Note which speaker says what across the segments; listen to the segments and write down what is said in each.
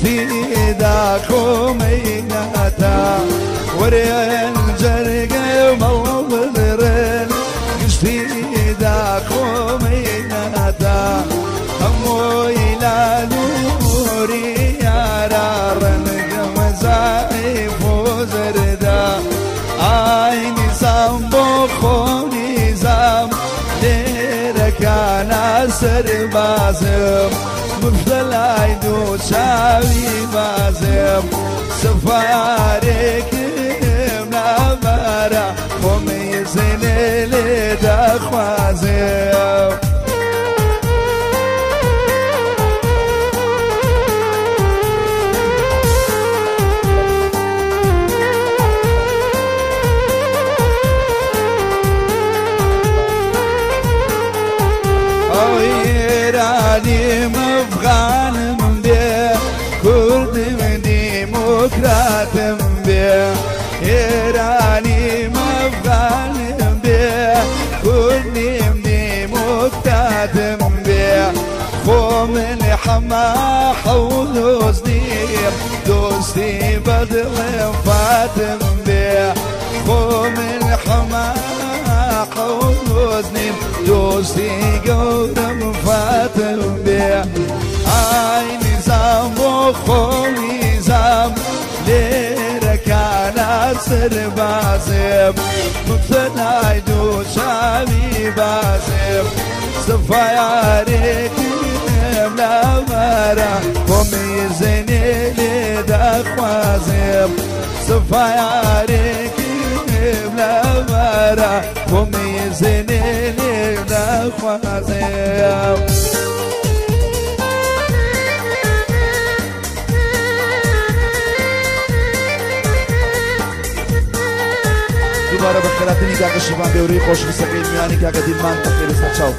Speaker 1: گشتی داخو میناتا ورین جرگه مولدرن گشتی داخو میناتا هموی لالوری یارارن گمزای فوزردا آی نظام بخو نظام لرکانا سربازم مفضلای دو شاوی بازم سفارکم نبارا خمی زنل دخوازم أفغانم بيه كردم ديمقراطم بيه إيرانيم أفغانم بيه كردم ديمقراطم بيه خو من حما حول صديق دوستي بدل فاتم بيه خو من حما حول صديق دوستي قورم فاتم بيه آي نظام وخو نظام لركانا سربازم مقتناي دو شامي بازم صفايارك ملامرا قومي زيني لدخوازم صفايارك ملامرا قومي زيني لدخوازم دوباره بخیراتنی که شبان بیوری خوش بسقید میانی که دیلمان تخیل سچاو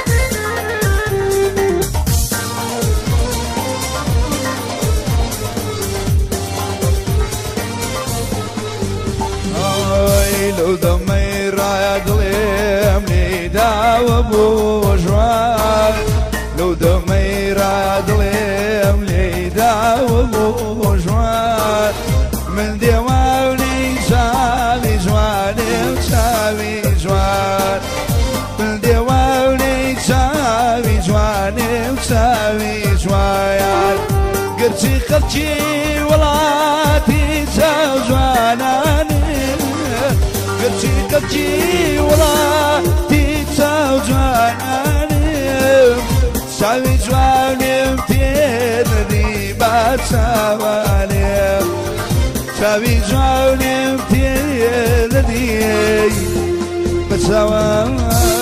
Speaker 1: آی لو دمی رای دلیم لیدا و بوجوان لو دمی رای دلیم لیدا و بوجوان من دیوانی شاوی جوانم شاوی جوان من دیوانی شاوی جوانم شاوی جوان گرچی خلچی ولاتی شاو جوانانم گرچی خلچی ولاتی شاو جوانانم شاوی جوانم تیردی باد شوانم شاوی جوانم تیردی باد شوانم